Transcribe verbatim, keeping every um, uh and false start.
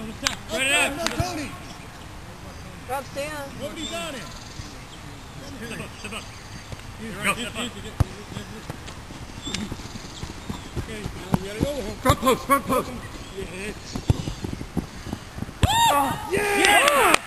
Spread it out. No, Tony. Drop down. Nobody's on him. Step up, step up. Go. Step up. Okay, now we gotta go. Front post, front post. Yeah. Oh, yeah! Yeah!